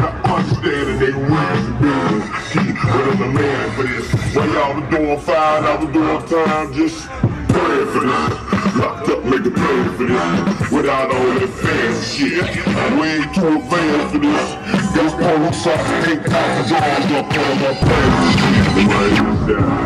understanding they reason business. But I'm the man for this. While y'all was doing fine, I was doing time, just praying for this. Locked up, making plans for this. Without all that fancy shit. Way too advanced for this. Got polo socks, 8,000 dollars up on my plans and shit. Right down.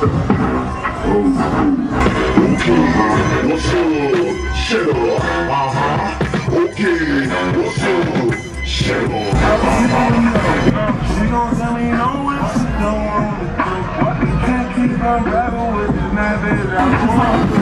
Okay, what's up? Shut up. Okay, what's up? Shut up. She gon' tell me no when she don't want to do. Can't keep on rapping with this man, baby.